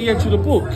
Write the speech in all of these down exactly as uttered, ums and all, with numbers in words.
the edge of the book.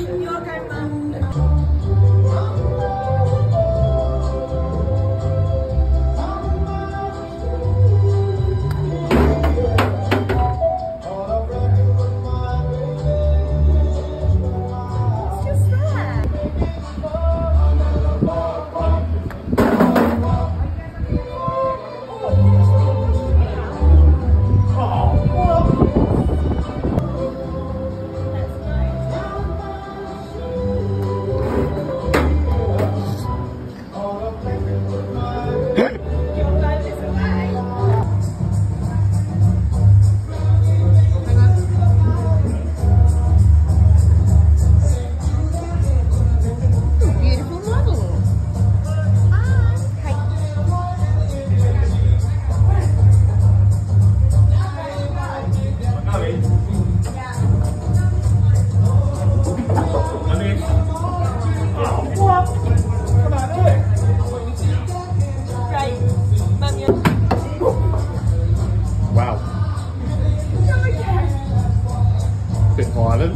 Violent.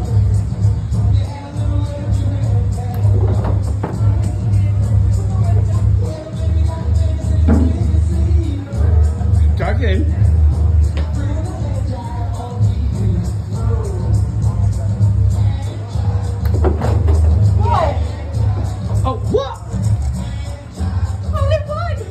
Go again. Whoa. Oh, what? Only one.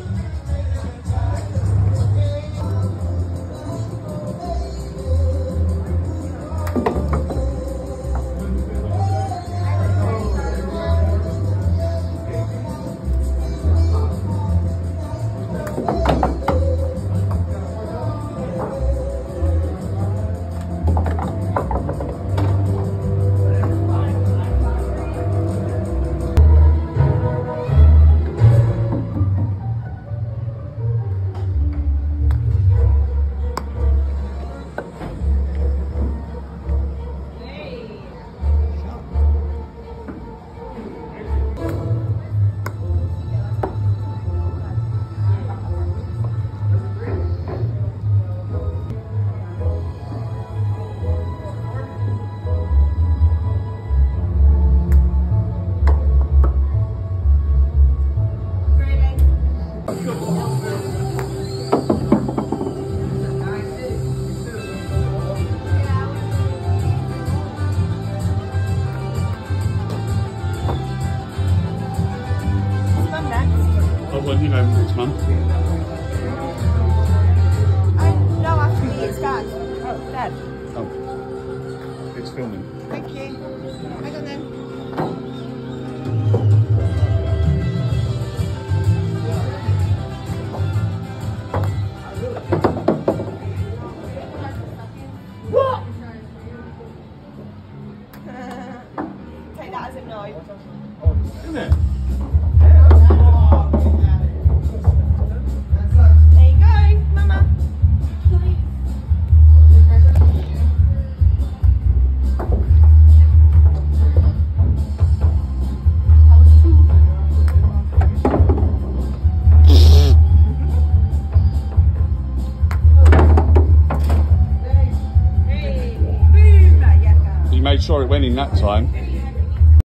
When do you know next month? Um, no, actually, it's Dad. Oh, Dad. Oh, it's filming. Thank you. Hang on then. What? Take that as a no. Isn't it? Made sure it went in that time.